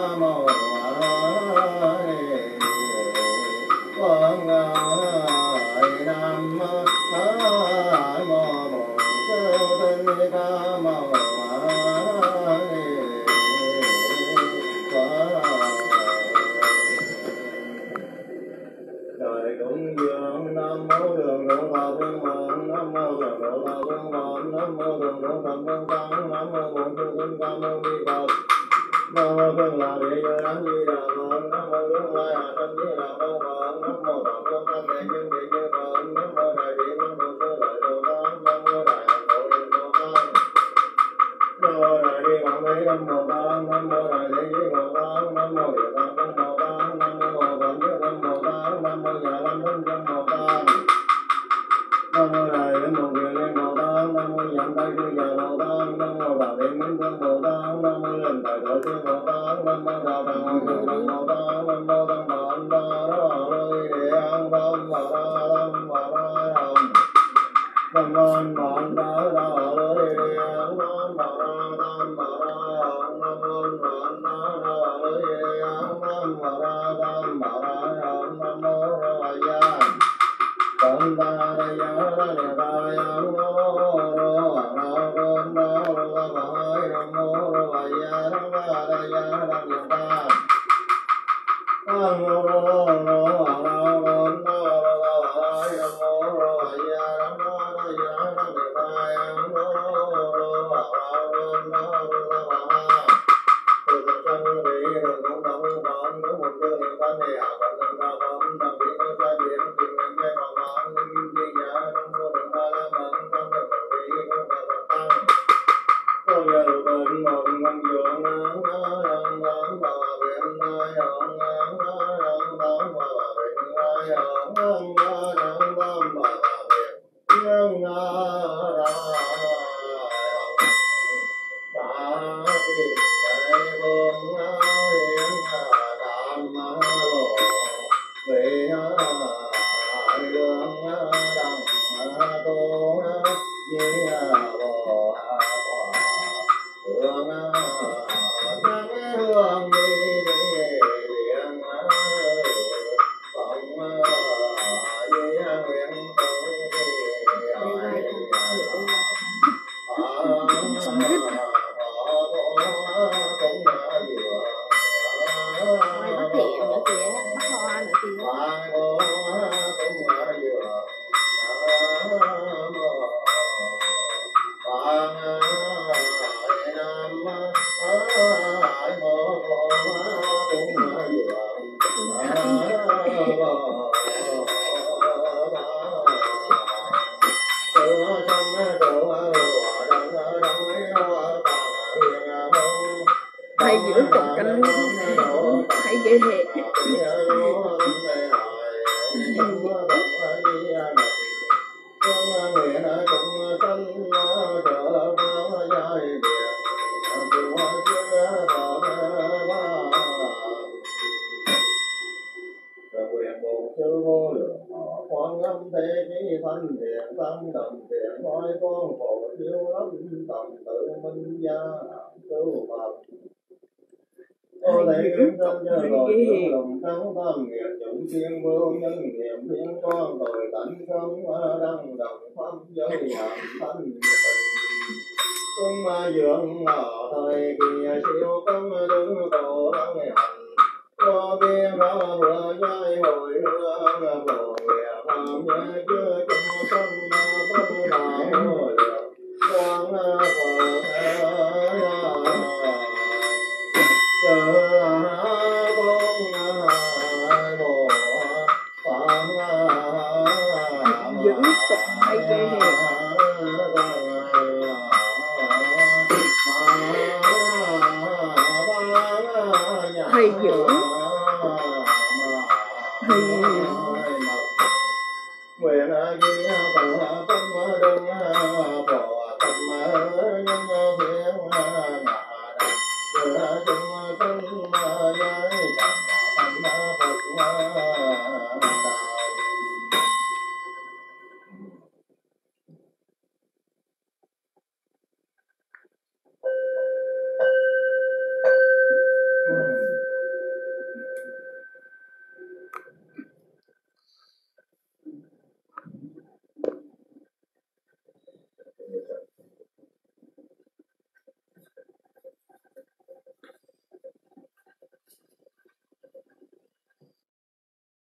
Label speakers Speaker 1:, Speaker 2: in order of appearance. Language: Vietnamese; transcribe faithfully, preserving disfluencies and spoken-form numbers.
Speaker 1: Thầy Dưỡng tụng kinh thầy dễ hệ
Speaker 2: Quan âm thế chí thanh thiện tâm đồng thiện nói con khổ thiếu lắm tầm tự minh gia cứu Phật. Ô thầy kiếm thân cho tội dưỡng lòng trắng tam nghiệp dụng thiên vô nhân niệm thiên con tội tánh không đăng đồng pháp giới hạn thanh tình. Cung ma dưỡng ở thời kỳ siêu công đứng tổ đăng hành. Cho biên ra vừa nhai hồi hương bồ đề phạm nhớ chưa chung sân bất đạo hô lượng quang Phật chớ công bồ phạm
Speaker 1: Dưỡng tụng thầy dễ hệ thầy Dưỡng thầy
Speaker 2: nguyện ghi tâm tâm đừng phò tâm nhân thiên ngã đặng chung